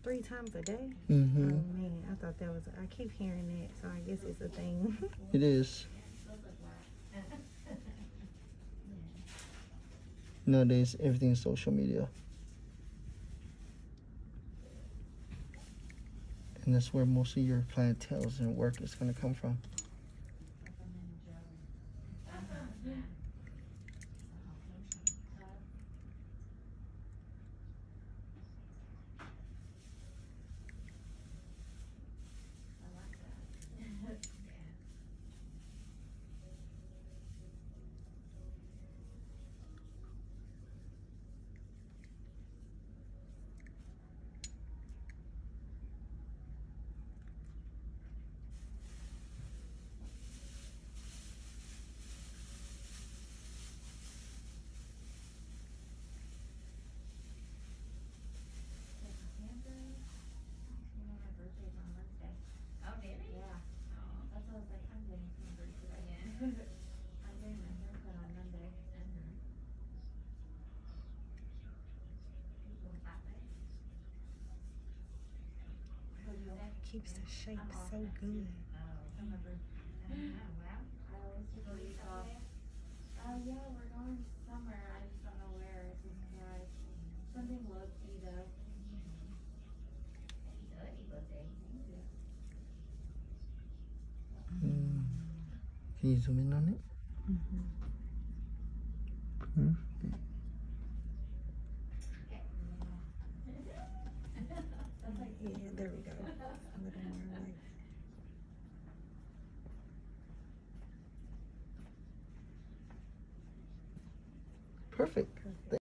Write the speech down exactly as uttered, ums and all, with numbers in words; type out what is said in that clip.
three times a day? Mm-hmm. Oh man, I thought that was, I keep hearing that, so I guess it's a thing. It is. Nowadays, everything is social media. And that's where most of your clientele and work is going to come from. Keeps the shape so good. Oh yeah, we're going somewhere. I just don't know where. It's a surprise. Something low key though. Mm. Can you zoom in on it? Mm-hmm. Mm-hmm. Yeah, there we go. A little more like. Perfect. Perfect.